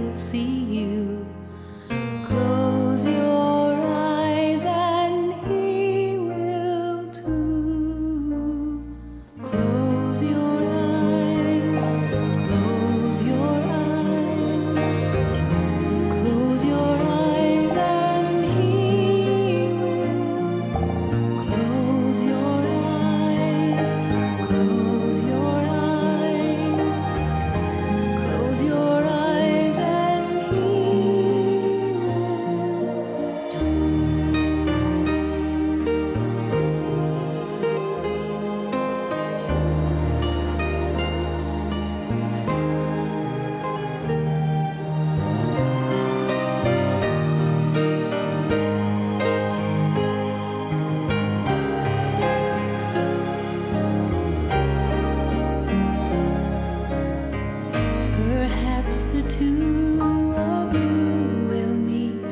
will see you. Close your eyes and he will too. Close your eyes, close your eyes, close your eyes and he will. Close your eyes, close your eyes, close your eyes and he will too. Perhaps the two of you will meet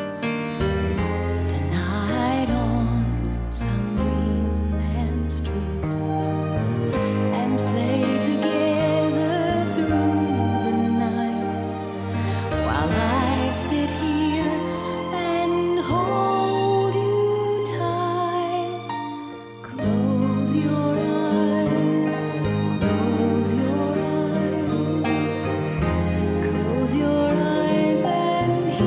tonight on some dreamland street and play together through the night while I sit here and hold you tight. Close your eyes, close your eyes, close your eyes and he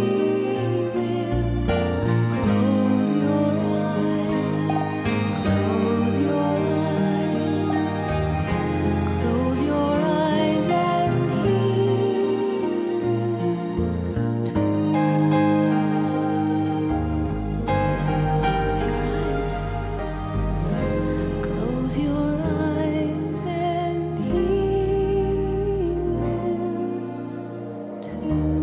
will. Close your eyes, close your eyes, close your eyes and he will too. Close your eyes and he will too.